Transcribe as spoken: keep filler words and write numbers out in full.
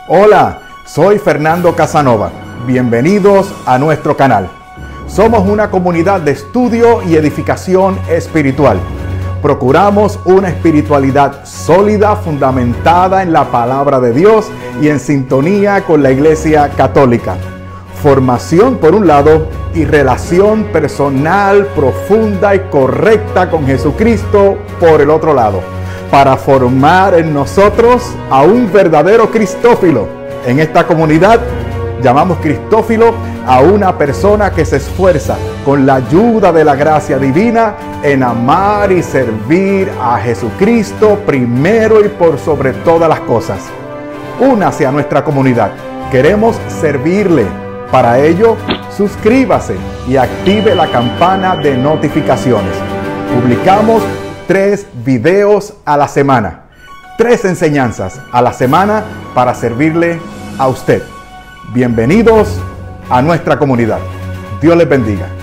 Hola, soy Fernando Casanova. Bienvenidos a nuestro canal. Somos una comunidad de estudio y edificación espiritual. Procuramos una espiritualidad sólida, fundamentada en la palabra de Dios y en sintonía con la Iglesia Católica. Formación por un lado y relación personal, profunda y correcta con Jesucristo por el otro lado, para formar en nosotros a un verdadero cristófilo. En esta comunidad llamamos cristófilo a una persona que se esfuerza con la ayuda de la gracia divina en amar y servir a Jesucristo primero y por sobre todas las cosas. Únase a nuestra comunidad. Queremos servirle. Para ello, suscríbase y active la campana de notificaciones. Publicamos tres videos a la semana, tres enseñanzas a la semana para servirle a usted. Bienvenidos a nuestra comunidad. Dios les bendiga.